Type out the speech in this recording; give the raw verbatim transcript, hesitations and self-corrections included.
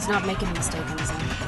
He's not making a mistake on his end.